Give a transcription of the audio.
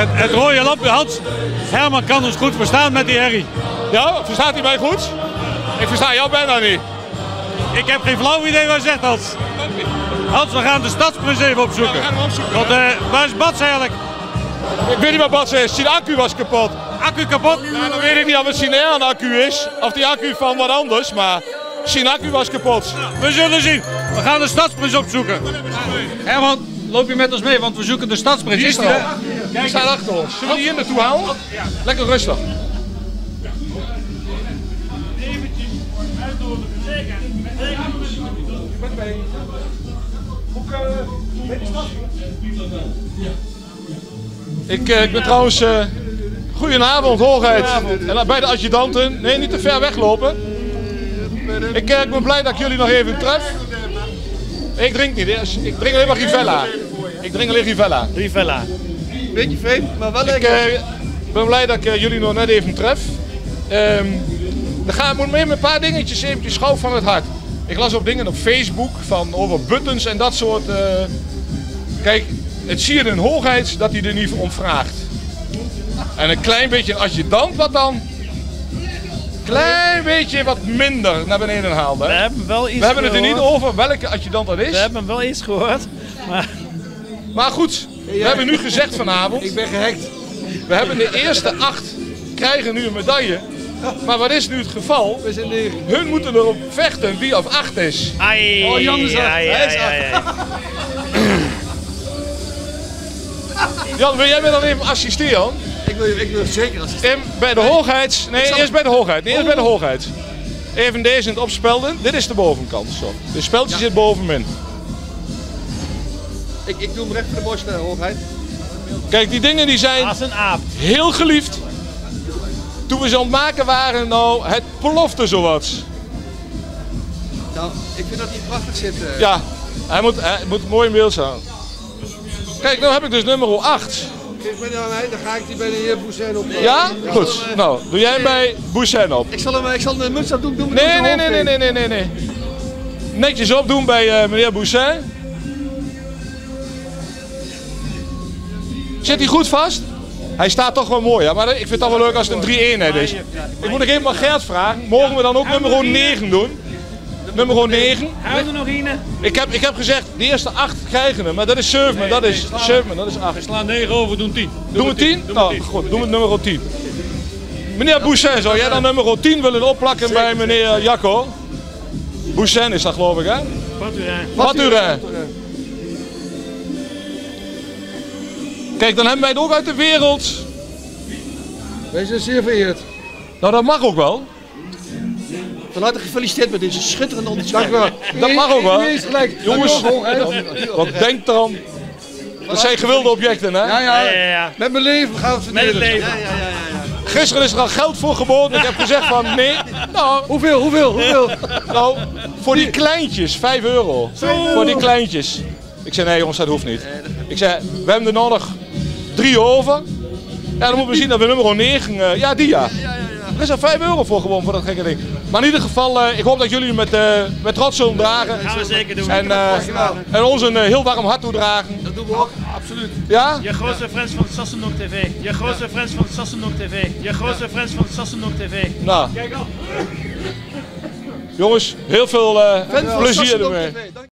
Het rode lampje, Hans. Herman kan ons goed verstaan met die herrie. Ja, verstaat hij mij goed? Ik versta jou bijna niet. Ik heb geen flauw idee wat je zegt, Hans. Hans, we gaan de Stadsprins even opzoeken. Ja, we gaan hem opzoeken. Want waar is Bats eigenlijk? Ik weet niet wat Bats is. Zijn accu was kapot. Accu kapot? Ja, dan weet ik niet of het zijn eigen accu is. Of die accu van wat anders, maar zijn accu was kapot. We zullen zien. We gaan de Stadsprins opzoeken. Herman, loop je met ons mee, want we zoeken de Stadsprins. Die is er al. Die staat achter ons. Zullen we die hier naartoe halen? Lekker rustig. Ik ben trouwens... goedenavond, hoogheid. En bij de adjudanten. Nee, niet te ver weglopen. Ik ben blij dat ik jullie nog even tref. Ik drink niet, ik drink alleen maar Rivella. Ik drink alleen Rivella. Rivella. Beetje vreemd, maar wel lekker. Ik ben blij dat ik jullie nog net even tref. Dan moet me een paar dingetjes eventjes schouw van het hart. Ik las op dingen op Facebook over buttons en dat soort. Kijk, het zie je in hoogheid dat hij er niet om vraagt. En een klein beetje een adjudant wat dan. Klein beetje wat minder naar beneden haalde. We hebben wel iets We hebben het er gehoord. niet over welke adjudant dat is. We hebben wel iets gehoord. Maar goed, we hebben nu gezegd vanavond. Ik ben gehackt. We hebben de eerste 8 krijgen nu een medaille. Maar wat is nu het geval? We zijn 9. Hun moeten erop vechten wie of 8 is. Ai, Oh, Jan is ai, Hij is ai, ai. Jan, wil jij me dan even assisteren? Ik wil zeker als Bij de hoogheid. Nee, eerst bij de hoogheid. Nee, eerst bij de hoogheid. Even deze in het opspelden. Dit is de bovenkant. Zo. De speldje zit bovenin. ik doe hem recht voor de borst, hoogheid. Kijk, die dingen die zijn Als een aap. heel geliefd. Toen we ze aan het maken waren, nou, het plofte zowat. Nou, ik vind dat hij prachtig zit. Ja, hij moet mooi in beeld staan. Kijk, nu heb ik dus nummer 8. Geef mij nou aan mij, dan ga ik die bij de heer Boussain op. Ja? Goed. Nou, doe jij hem bij Boussain op. Ik zal de muts aan doen. Doe Nee. Netjes opdoen bij meneer Boussain. Zit hij goed vast? Hij staat toch wel mooi, ja? Maar ik vind het toch wel leuk als het een 3-eenheid is. Ik moet nog even maar Gert vragen. Mogen we dan ook nummer 9 doen? Nummer 9. Hebben we er nog een? Ik heb gezegd, de eerste 8 krijgen hem, maar dat is 7, dat is 7, dat is 8. We slaan 9 over, doen 10. Doen we 10? Nou goed, doen we nummer 10. Meneer Boussain, zou jij dan nummer 10 willen opplakken bij meneer Jacco? Boussain is dat geloof ik, hè? Maturin. Kijk, dan hebben wij het ook uit de wereld. Wij zijn zeer vereerd. Nou, dat mag ook wel. Van harte gefeliciteerd met deze schitterende onderscheiding. Dank u wel. Dat mag ook wel. Gelijk. Jongens, wat denkt dan? Dat zijn gewilde objecten, hè? Ja. Met mijn leven gaan we het Met het verdelen. leven. Gisteren is er al geld voor geboden. Ik heb gezegd van nee. Nou, Hoeveel? nou voor die kleintjes, 5 euro. Voor die kleintjes. Ik zei nee jongens, dat hoeft niet. Ik zei, we hebben er nog 3 over. Ja, dan moeten we zien dat we nummer 9, ja die ja. Er is er 5 euro voor gewoon voor dat gekke ding. Maar in ieder geval, ik hoop dat jullie met trots zullen dragen. Dat gaan we zeker doen. En ons een heel warm hart toedragen. Dat doen we ook, absoluut. Ja? Je grootste friends van Sassenok TV. Je grootste friends van Sassenok TV. Je grootste friends van Sassenok TV. Nou. Jongens, heel veel plezier ermee.